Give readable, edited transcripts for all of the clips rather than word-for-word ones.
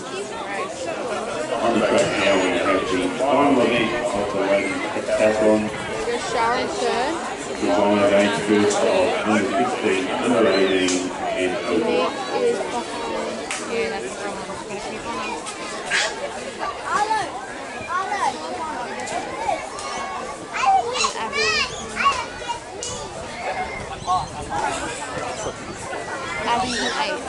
On the track now we have the final event of the ladies heptathlon. Sharon Stern. The final age groups of under 16, under 18 and over. Yeah, that's the wrong one. Abby's an 8.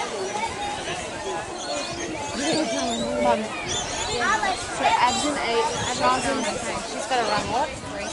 So Abby's an 8. She's got to run what?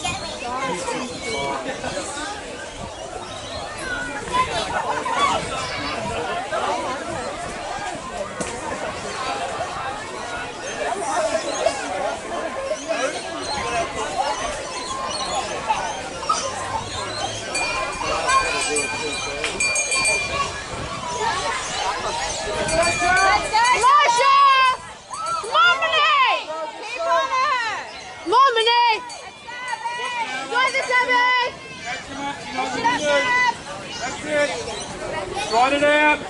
Ride it out.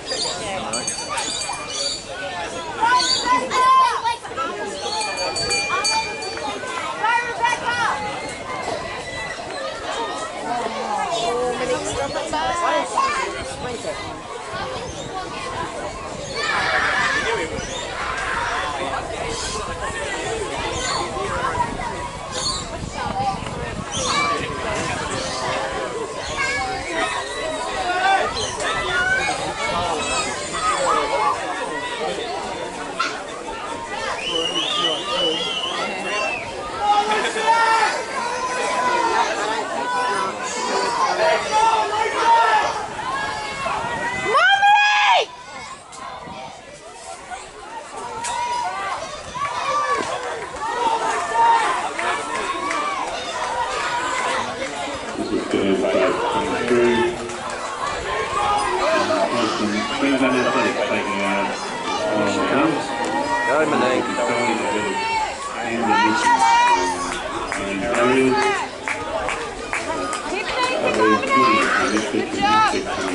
Go, Monique. Good job.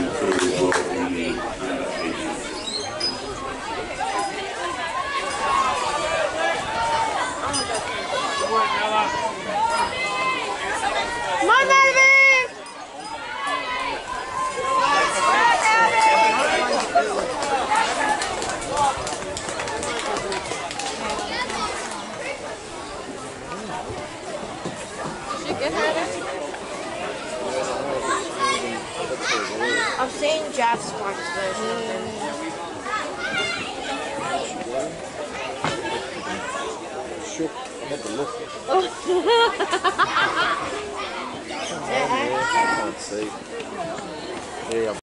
Come on, baby! Did you get her? I've seen Jav Sparks version of them. Shook. I had to look. I can't see. Yeah.